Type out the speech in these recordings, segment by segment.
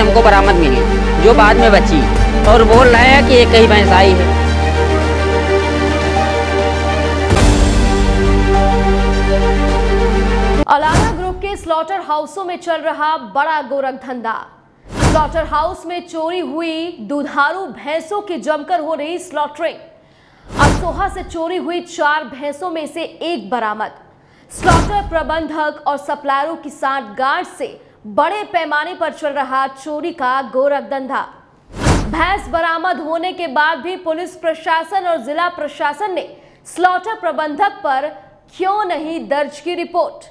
हमको बरामद मिली, जो बाद में बची, और बोल रहे हैं कि एक ही भैंस आई है। अलाना ग्रुप के स्लॉटर हाउसों में चल रहा बड़ा गोरख धंधा। स्लॉटर हाउस में चोरी हुई दुधारू भैंसों की जमकर हो रही स्लॉटरिंग। अमरोहा से चोरी हुई 4 भैंसों में से एक बरामद। स्लॉटर प्रबंधक और सप्लायरों की सांठगांठ से बड़े पैमाने पर चल रहा चोरी का गोरख धंधा। भैंस बरामद होने के बाद भी पुलिस प्रशासन और जिला प्रशासन ने स्लॉटर प्रबंधक पर क्यों नहीं दर्ज की रिपोर्ट।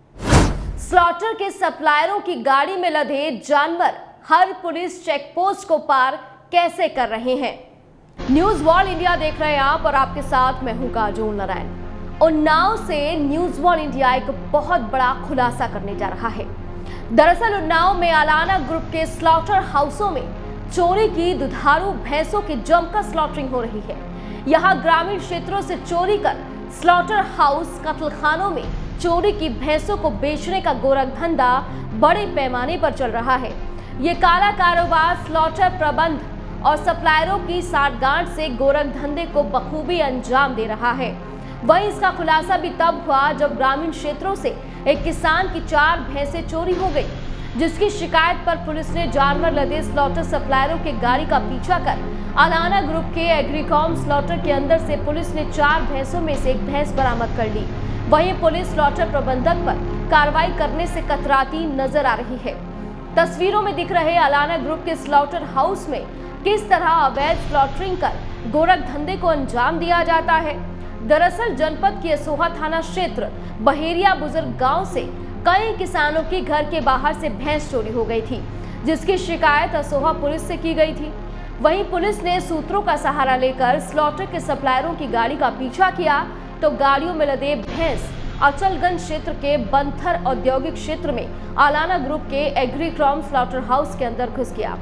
स्लॉटर के सप्लायरों की गाड़ी में लदे जानवर हर पुलिस चेक पोस्ट को पार कैसे कर रहे हैं। न्यूज वर्ल्ड इंडिया देख रहे हैं आप, और आपके साथ मैं हूं काजोल नारायण। उन्नाव से न्यूज वर्ल्ड इंडिया एक बहुत बड़ा खुलासा करने जा रहा है। दरअसल उन्नाव में अलाना ग्रुप के स्लॉटर हाउसों में चोरी की दुधारू भैंसों की जमकर स्लॉटरिंग हो रही है। यहां ग्रामीण क्षेत्रों से चोरी कर स्लॉटर हाउस कत्लखानों में चोरी की भैंसों को बेचने का गोरख धंधा बड़े पैमाने पर चल रहा है। ये काला कारोबार स्लॉटर प्रबंध और सप्लायरों की सांठगांठ से गोरख धंधे को बखूबी अंजाम दे रहा है। वहीं इसका खुलासा भी तब हुआ जब ग्रामीण क्षेत्रों से एक किसान की 4 भैंसें चोरी हो गई, जिसकी शिकायत पर पुलिस ने जानवर लदे स्लॉटर सप्लायरों के गाड़ी का पीछा कर अलाना ग्रुप के एग्रीकॉम स्लॉटर के अंदर से पुलिस ने 4 भैंसों में से एक भैंस बरामद कर ली। वहीं पुलिस स्लॉटर प्रबंधक पर कार्रवाई करने से कतराती नजर आ रही है। तस्वीरों में दिख रहे अलाना ग्रुप के स्लॉटर हाउस में किस तरह अवैध स्लॉटरिंग कर गोरख धंधे को अंजाम दिया जाता है। दरअसल जनपद के असोहा थाना क्षेत्र बहेरिया बुजुर्ग गांव से कई किसानों की घर के बाहर से भैंस चोरी हो गई थी, जिसकी शिकायत असोहा पुलिस से की गई थी। वहीं पुलिस ने सूत्रों का सहारा लेकर स्लॉटर के सप्लायरों की गाड़ी का पीछा किया तो गाड़ियों में लदे भैंस अचलगंज क्षेत्र के बंथर औद्योगिक क्षेत्र में अलाना ग्रुप के एग्रीकॉम स्लॉटर हाउस के अंदर घुस गया,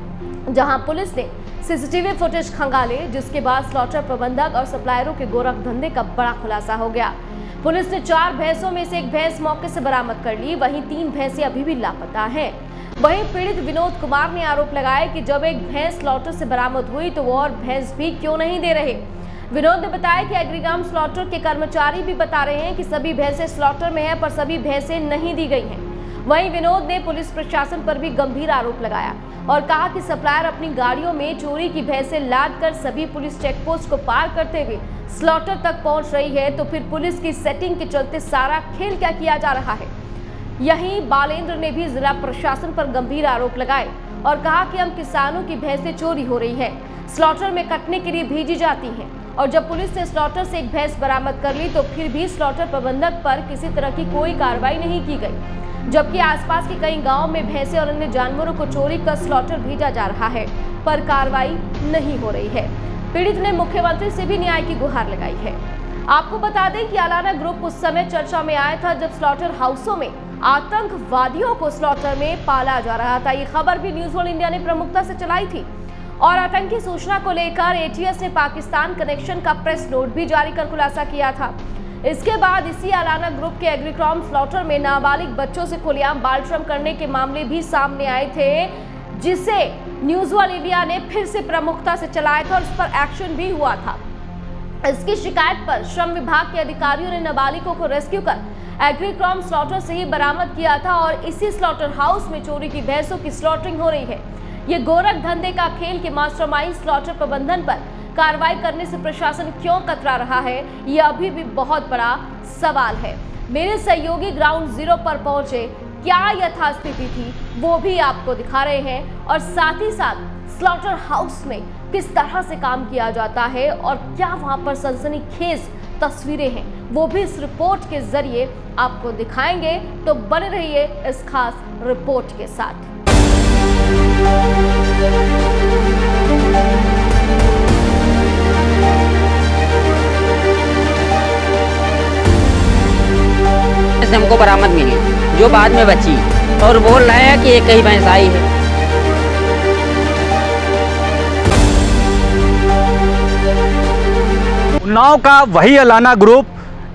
जहां पुलिस ने सीसीटीवी फुटेज खंगाले, जिसके बाद स्लॉटर प्रबंधक और सप्लायरों के गोरख धंधे का बड़ा खुलासा हो गया। पुलिस ने 4 भैंसों में से एक भैंस मौके से बरामद कर ली। वहीं 3 भैंसें अभी भी लापता हैं। वहीं पीड़ित विनोद कुमार ने आरोप लगाया कि जब एक भैंस स्लॉटर से बरामद हुई तो वो और भैंस भी क्यों नहीं दे रहे। विनोद ने बताया कि एग्रीकॉम स्लॉटर के कर्मचारी भी बता रहे हैं कि सभी भैंसें स्लॉटर में हैं, पर सभी भैंसें नहीं दी गई हैं। वहीं विनोद ने पुलिस प्रशासन पर भी गंभीर आरोप लगाया और कहा कि सप्लायर अपनी गाड़ियों में चोरी की भैंसें लाद कर सभी पुलिस चेक पोस्ट को पार करते हुए स्लॉटर तक पहुंच रही है, तो फिर पुलिस की सेटिंग के चलते सारा खेल क्या किया जा रहा है। यहीं बालेंद्र ने भी जिला प्रशासन पर गंभीर आरोप लगाए और कहा कि हम किसानों की भैंसें चोरी हो रही है, स्लॉटर में कटने के लिए भेजी जाती हैं, और जब पुलिस ने स्लॉटर से एक भैंस बरामद कर ली तो फिर भी स्लॉटर प्रबंधक पर किसी तरह की कोई कार्रवाई नहीं की गई, जबकि आसपास के कई गांवों में भैंसे और अन्य जानवरों को चोरी कर स्लॉटर भेजा जा रहा है, पर कार्रवाई नहीं हो रही है। पीड़ित ने मुख्यमंत्री से भी न्याय की गुहार लगाई है। आपको बता दें कि अलाना ग्रुप उस समय चर्चा में आया था जब स्लॉटर हाउसों में आतंकवादियों को स्लॉटर में पाला जा रहा था। ये खबर भी न्यूज वर्ल्ड इंडिया ने प्रमुखता से चलाई थी और आतंकी सूचना को लेकर एटीएस ने पाकिस्तान कनेक्शन का प्रेस नोट भी जारी कर खुलासा किया था। इसके बाद इसी अलाना ग्रुप के एग्रीकॉम स्लॉटर में नाबालिग बच्चों से खुलेआम बाल श्रम करने के मामले भी सामने आए थे, जिसे न्यूज वर्ल्ड इंडिया ने फिर से प्रमुखता से चलाया था और इस पर एक्शन भी हुआ था। इसकी शिकायत पर श्रम विभाग के अधिकारियों ने नाबालिगों को रेस्क्यू कर एग्रीकॉम स्लॉटर से ही बरामद किया था और इसी स्लॉटर हाउस में चोरी की भैंसों की स्लॉटरिंग हो रही है। ये गोरख धंधे का खेल के मास्टरमाइंड स्लॉटर प्रबंधन पर कार्रवाई करने से प्रशासन क्यों कतरा रहा है, ये अभी भी बहुत बड़ा सवाल है। मेरे सहयोगी ग्राउंड जीरो पर पहुंचे, क्या यथास्थिति थी वो भी आपको दिखा रहे हैं, और साथ ही साथ स्लॉटर हाउस में किस तरह से काम किया जाता है और क्या वहां पर सनसनीखेज तस्वीरें हैं वो भी इस रिपोर्ट के जरिए आपको दिखाएंगे। तो बने रहिए इस खास रिपोर्ट के साथ। हमको बरामद मिली, जो बाद में बची, और बोल रहे हैं कि एक ही भैंस आई है। उन्नाव का वही Allana group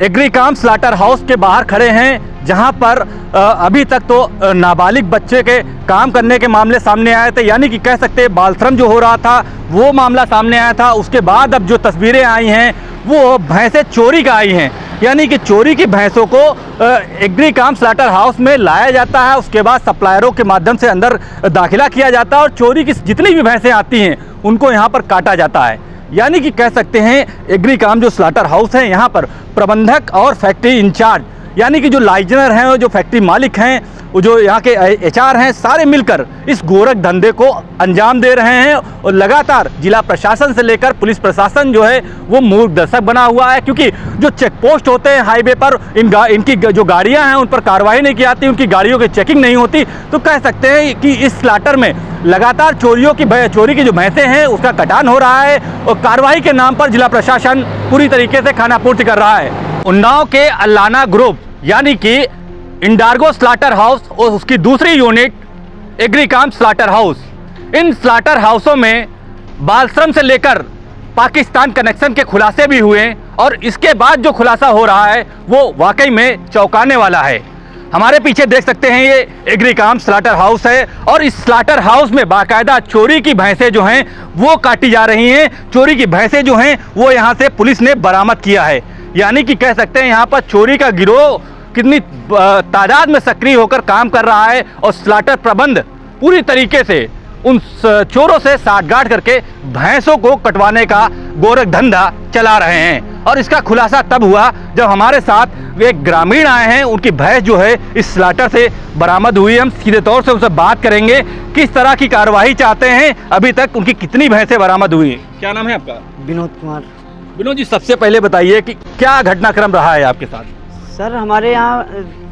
Agricom slaughter house के बाहर खड़े हैं, जहां पर अभी तक तो नाबालिग बच्चे के काम करने के मामले सामने आए थे, यानी कि कह सकते हैं बाल श्रम जो हो रहा था वो मामला सामने आया था। उसके बाद अब जो तस्वीरें आई हैं वो भैंसें चोरी का आई हैं, यानी कि चोरी की भैंसों को एग्रीकाम स्लाटर हाउस में लाया जाता है, उसके बाद सप्लायरों के माध्यम से अंदर दाखिला किया जाता है और चोरी की जितनी भी भैंसें आती हैं उनको यहाँ पर काटा जाता है। यानी कि कह सकते हैं एग्रीकाम जो स्लाटर हाउस है, यहाँ पर प्रबंधक और फैक्ट्री इंचार्ज यानी कि जो लाइजनर हैं और जो फैक्ट्री मालिक हैं, वो जो यहाँ के HR हैं, सारे मिलकर इस गोरख धंधे को अंजाम दे रहे हैं। और लगातार जिला प्रशासन से लेकर पुलिस प्रशासन जो है वो मूक दर्शक बना हुआ है, क्योंकि जो चेक पोस्ट होते हैं हाईवे पर इनकी जो गाड़ियाँ हैं उन पर कार्रवाई नहीं की जाती, उनकी गाड़ियों की चेकिंग नहीं होती। तो कह सकते हैं कि इस स्लाटर में लगातार चोरी की जो भैंसें हैं उसका कटान हो रहा है और कार्रवाई के नाम पर जिला प्रशासन पूरी तरीके से खानापूर्ति कर रहा है। उन्नाव के अल्लाना ग्रुप यानी कि इंडार्गो स्लाटर हाउस और उसकी दूसरी यूनिट एग्रीकाम स्लाटर हाउस, इन स्लाटर हाउसों में बाल श्रम से लेकर पाकिस्तान कनेक्शन के खुलासे भी हुए और इसके बाद जो खुलासा हो रहा है वो वाकई में चौंकाने वाला है। हमारे पीछे देख सकते हैं ये एग्रीकाम स्लाटर हाउस है और इस स्लाटर हाउस में बाकायदा चोरी की भैंसें जो हैं वो काटी जा रही हैं। चोरी की भैंसें जो हैं वो यहाँ से पुलिस ने बरामद किया है, यानी कि कह सकते हैं यहाँ पर चोरी का गिरोह कितनी तादाद में सक्रिय होकर काम कर रहा है और स्लाटर प्रबंध पूरी तरीके से उन चोरों से साठगांठ करके भैंसों को कटवाने का गोरख धंधा चला रहे हैं। और इसका खुलासा तब हुआ जब हमारे साथ एक ग्रामीण आए हैं, उनकी भैंस जो है इस स्लाटर से बरामद हुई। हम सीधे तौर से उनसे बात करेंगे किस तरह की कार्रवाई चाहते हैं, अभी तक उनकी कितनी भैंसें बरामद हुई। क्या नाम है आपका? विनोद कुमार। विनोद जी, सबसे पहले बताइए कि क्या घटनाक्रम रहा है आपके साथ? सर, हमारे यहाँ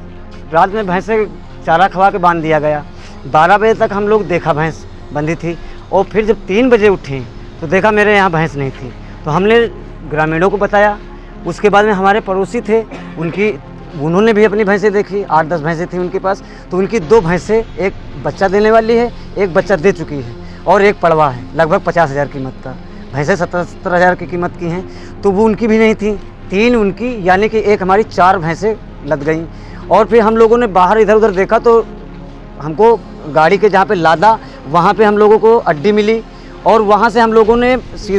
रात में भैंसे चारा खवा के बांध दिया गया। 12 बजे तक हम लोग देखा भैंस बंधी थी और फिर जब 3 बजे उठे तो देखा मेरे यहाँ भैंस नहीं थी। तो हमने ग्रामीणों को बताया। उसके बाद में हमारे पड़ोसी थे, उन्होंने भी अपनी भैंसें देखी। 8-10 भैंसें थी उनके पास। तो उनकी 2 भैंसें, एक बच्चा देने वाली है, एक बच्चा दे चुकी है और एक पड़वा है लगभग 50,000 कीमत का। भैंसें 70-70,000 की कीमत की हैं, तो वो उनकी भी नहीं थी। 3 उनकी, यानी कि एक हमारी 4 भैंसें लद गई। और फिर हम लोगों ने बाहर इधर उधर देखा तो हमको गाड़ी के जहाँ पे लादा वहाँ पे हम लोगों को अड्डी मिली और वहाँ से हम लोगों ने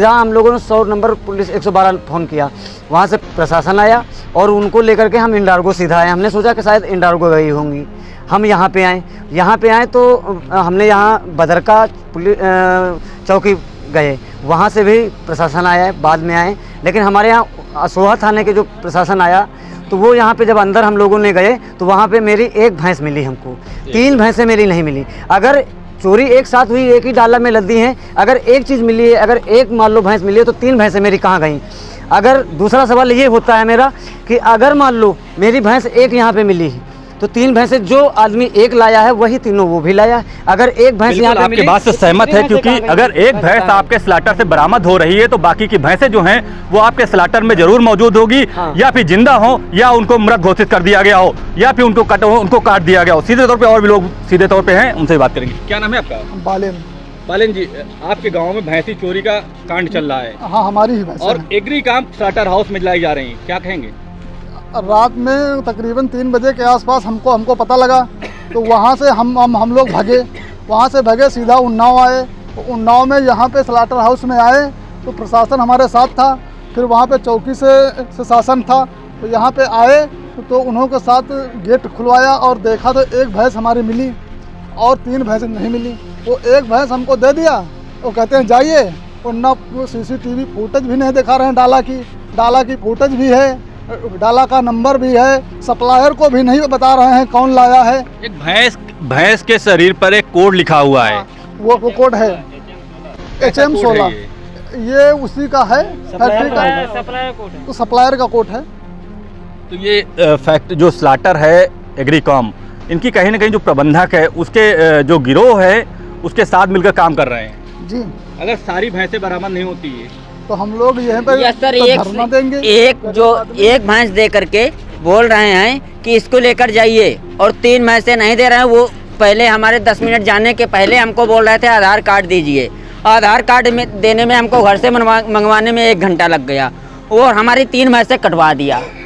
100 नंबर पुलिस 112 फ़ोन किया। वहाँ से प्रशासन आया और उनको लेकर के हम इंडार्गो सीधा आए। हमने सोचा कि शायद इंडार्गो गई होंगी। हम यहाँ पे आए तो हमने यहाँ बदरका पुलिस चौकी गए, वहाँ से भी प्रशासन आया, बाद में आए। लेकिन हमारे यहाँ असोहा थाने के जो प्रशासन आया तो वो यहाँ पे जब अंदर हम लोगों ने गए तो वहाँ पे मेरी 1 भैंस मिली हमको, 3 भैंसें मेरी नहीं मिली। अगर चोरी एक साथ हुई, एक ही डाला में लदी हैं, अगर एक चीज़ मिली है, अगर एक मान लो भैंस मिली है तो 3 भैंसें मेरी कहाँ गई? अगर दूसरा सवाल ये होता है मेरा कि अगर मान लो मेरी भैंस एक यहाँ पे मिली है तो 3 भैंसें जो आदमी एक लाया है वही तीनों वो भी लाया है। अगर एक भैंस यहाँ पे आपकी बात से सहमत है, क्योंकि अगर एक भैंस आपके स्लाटर से बरामद हो रही है तो बाकी की भैंसें जो हैं वो आपके स्लाटर में जरूर मौजूद होगी। हाँ। या फिर जिंदा हो या उनको मृत घोषित कर दिया गया हो या फिर उनको काट दिया गया हो। सीधे तौर पर और भी लोग सीधे तौर पर हैं, उनसे बात करेंगे। क्या नाम है आपका? बालेन जी, आपके गाँव में भैंसी चोरी का कांड चल रहा है। हाँ, हमारी ही भैंस और एग्रीकाम स्लाटर हाउस में लाई जा रही है, क्या कहेंगे? रात में तकरीबन 3 बजे के आसपास हमको पता लगा तो वहाँ से हम लोग भागे। वहाँ से भागे सीधा उन्नाव आए। तो उन्नाव में यहाँ पे स्लाटर हाउस में आए तो प्रशासन हमारे साथ था। फिर वहाँ पे चौकी से शासन था। तो यहाँ पे आए तो उन्होंने साथ गेट खुलवाया और देखा तो 1 भैंस हमारी मिली और 3 भैंसें नहीं मिली। वो 1 भैंस हमको दे दिया। वो कहते हैं जाइए, और ना CCTV फुटेज भी नहीं दिखा रहे हैं। डाला की फुटेज भी है, डाला का नंबर भी है, सप्लायर को भी नहीं बता रहे हैं कौन लाया है। एक भैंस के शरीर पर एक कोड लिखा हुआ है। वो कोड है HM16, ये उसी का है, फैक्ट्री का, तो सप्लायर का कोड है। तो ये फैक्ट जो स्लाटर है एग्रीकाम, इनकी कहीं ना कहीं जो प्रबंधक है उसके जो गिरोह है उसके साथ मिलकर काम कर रहे हैं जी। अगर सारी भैंसें बरामद नहीं होती है तो हम लोग यहाँ पे सर धरना देंगे। एक भैंस दे करके बोल रहे हैं कि इसको लेकर जाइए और 3 भैंसें नहीं दे रहे हैं। वो पहले हमारे 10 मिनट जाने के पहले हमको बोल रहे थे आधार कार्ड दीजिए। आधार कार्ड में देने में हमको घर से मंगवाने में 1 घंटा लग गया और हमारी 3 भैंसें कटवा दिया।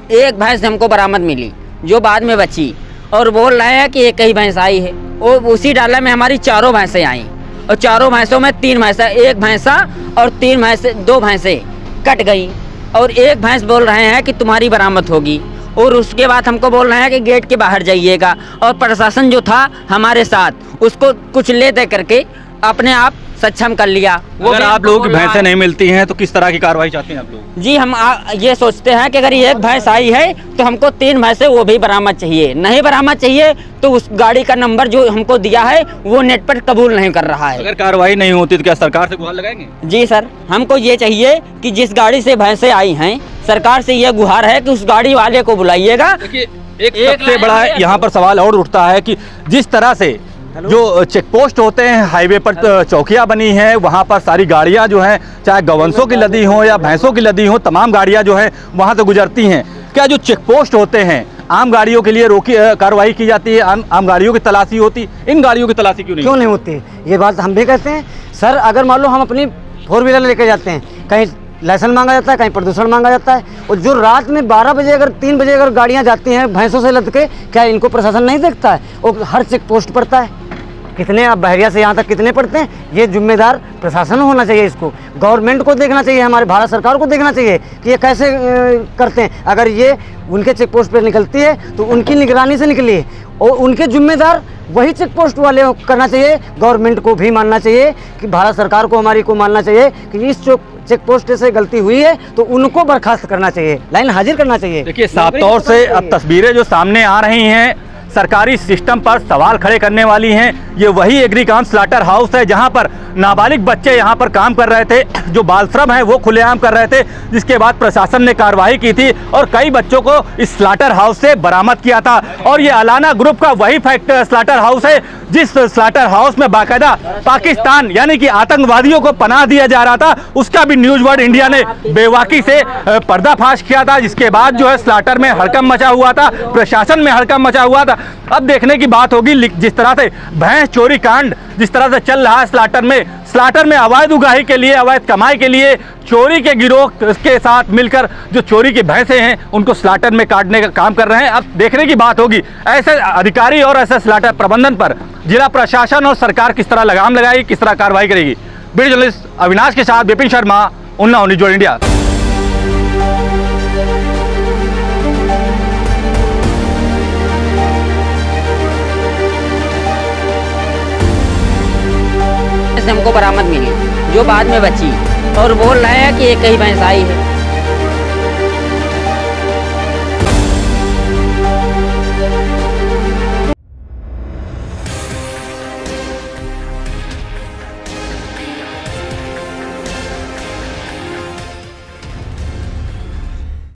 एक भैंस हमको बरामद मिली जो बाद में बची, और बोल रहे हैं कि एक ही भैंस आई है। और उसी डाला में हमारी 4 भैंसें आई, और 4 भैंसों में 3 भैंसा, एक भैंसा और 3 भैंसे, 2 भैंसें कट गई, और एक भैंस बोल रहे हैं कि तुम्हारी बरामद होगी। और उसके बाद हमको बोल रहे हैं कि गेट के बाहर जाइएगा, और प्रशासन जो था हमारे साथ उसको कुछ ले दे करके अपने आप सक्षम कर लिया। अगर आप लोगों की भैंसें नहीं मिलती हैं तो किस तरह की कार्रवाई चाहते हैं आप लोग? जी हम ये सोचते हैं कि अगर एक भैंस आई है तो हमको 3 भैंसें वो भी बरामद चाहिए, नहीं बरामद चाहिए तो उस गाड़ी का नंबर जो हमको दिया है वो नेट पर कबूल नहीं कर रहा है। अगर कार्रवाई नहीं होती तो क्या सरकार से गुहार लगाएंगे? जी सर, हमको ये चाहिए कि जिस गाड़ी से भैंसें आई हैं, सरकार से ये गुहार है कि उस गाड़ी वाले को बुलाइएगा। देखिए, एक सबसे बड़ा यहाँ पर सवाल और उठता है कि जिस तरह से जो चेक पोस्ट होते हैं, हाईवे पर चौकियां बनी हैं, वहाँ पर सारी गाड़ियाँ जो हैं, चाहे गौवंशों की लदी हों या भैंसों की लदी हों, तमाम गाड़ियाँ जो हैं वहाँ से गुजरती हैं। क्या जो चेक पोस्ट होते हैं आम गाड़ियों के लिए कार्रवाई की जाती है, आम गाड़ियों की तलाशी होती, इन गाड़ियों की तलाशी क्यों नहीं होती? ये बात हम भी कहते हैं सर। अगर मान लो हम अपनी 4 व्हीलर लेकर जाते हैं, कहीं लाइसेंस मांगा जाता है, कहीं प्रदूषण मांगा जाता है, और जो रात में 12 बजे अगर 3 बजे अगर गाड़ियाँ जाती हैं भैंसों से लद के, क्या इनको प्रशासन नहीं देखता है? और हर चेक पोस्ट पड़ता है, कितने अब बहरिया से यहाँ तक कितने पड़ते हैं? ये जिम्मेदार प्रशासन होना चाहिए, इसको गवर्नमेंट को देखना चाहिए, हमारे भारत सरकार को देखना चाहिए कि ये कैसे करते हैं। अगर ये उनके चेक पोस्ट पर निकलती है तो उनकी निगरानी से निकली है, और उनके जिम्मेदार वही चेक पोस्ट वाले करना चाहिए। गवर्नमेंट को भी मानना चाहिए कि भारत सरकार को हमारी को मानना चाहिए कि इस चेक पोस्ट से गलती हुई है तो उनको बर्खास्त करना चाहिए, लाइन हाजिर करना चाहिए। देखिए, साफ तौर से अब तस्वीरें जो सामने आ रही हैं सरकारी सिस्टम पर सवाल खड़े करने वाली हैं। ये वही एग्रीकाम स्लाटर हाउस है जहां पर नाबालिग बच्चे यहां पर काम कर रहे थे, जो बाल श्रम है वो खुलेआम कर रहे थे, जिसके बाद प्रशासन ने कार्रवाई की थी और कई बच्चों को इस स्लाटर हाउस से बरामद किया था। और ये अलाना ग्रुप का वही स्लाटर हाउस है जिस स्लाटर हाउस में बाकायदा पाकिस्तान यानी कि आतंकवादियों को पनाह दिया जा रहा था, उसका भी न्यूज वर्ल्ड इंडिया ने बेवाकी से पर्दाफाश किया था, जिसके बाद जो है स्लाटर में हड़कंप मचा हुआ था, प्रशासन में हड़कंप मचा हुआ था। अब देखने की बात होगी जिस तरह से भैंस चोरी कांड जिस तरह से चल रहा है स्लाटर में अवैध उगाही के लिए, अवैध कमाई के लिए चोरी के गिरोह के साथ मिलकर जो चोरी की भैंसें हैं उनको स्लाटर में काटने का काम कर रहे हैं। अब देखने की बात होगी ऐसे अधिकारी और ऐसे स्लाटर प्रबंधन पर जिला प्रशासन और सरकार किस तरह लगाम लगाएगी, किस तरह कार्रवाई करेगी। वीडियो जर्नलिस्ट अविनाश के साथ Vipin Sharma, Unnao news world India. हमको बरामद मिली जो बाद में बची, और बोल रहे हैं कि एक ही भैंस आई है।